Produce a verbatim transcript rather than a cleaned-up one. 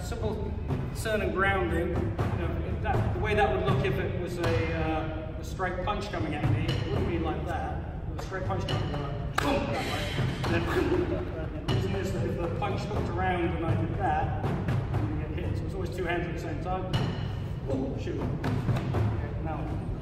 simple turn and grounding, you know, that, the way that would look if it was a, uh, a straight punch coming at me, it wouldn't be like that. A straight punch coming like boom, that way. And then, the reason is that if the punch hooked around and I did that, I'm going to get hit. So it's always two hands at the same time. Oh, shoot. Okay, now.